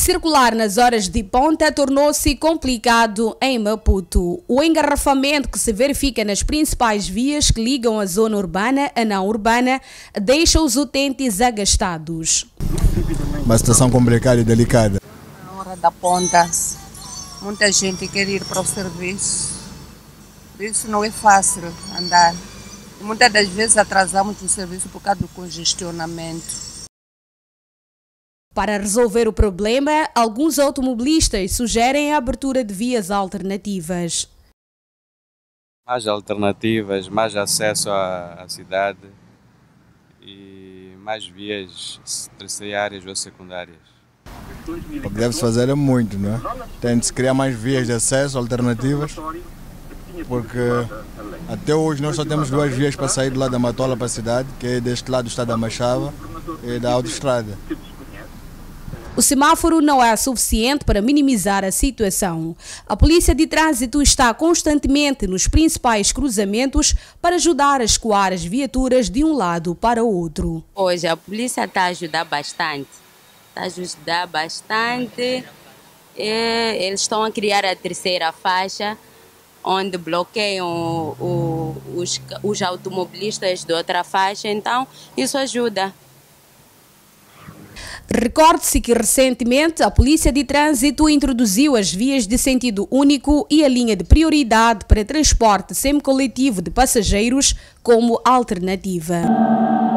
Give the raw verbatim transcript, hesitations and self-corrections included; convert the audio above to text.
Circular nas horas de ponta tornou-se complicado em Maputo. O engarrafamento que se verifica nas principais vias que ligam a zona urbana à não urbana deixa os utentes agastados. Uma situação complicada e delicada. Na hora da ponta, muita gente quer ir para o serviço, por isso não é fácil andar. E muitas das vezes atrasamos o serviço por causa do congestionamento. Para resolver o problema, alguns automobilistas sugerem a abertura de vias alternativas. Mais alternativas, mais acesso à, à cidade e mais vias terciárias ou secundárias. O que deve-se fazer é muito, não é? Tem de se criar mais vias de acesso alternativas, porque até hoje nós só temos duas vias para sair do lado da Matola para a cidade, que é deste lado do estado da Machava e da autoestrada. O semáforo não é suficiente para minimizar a situação. A Polícia de Trânsito está constantemente nos principais cruzamentos para ajudar a escoar as viaturas de um lado para o outro. Hoje a polícia está a ajudar bastante. Está a ajudar bastante. E eles estão a criar a terceira faixa, onde bloqueiam o, o, os, os automobilistas de outra faixa. Então, isso ajuda. Recorde-se que recentemente a Polícia de Trânsito introduziu as vias de sentido único e a linha de prioridade para transporte semicoletivo de passageiros como alternativa.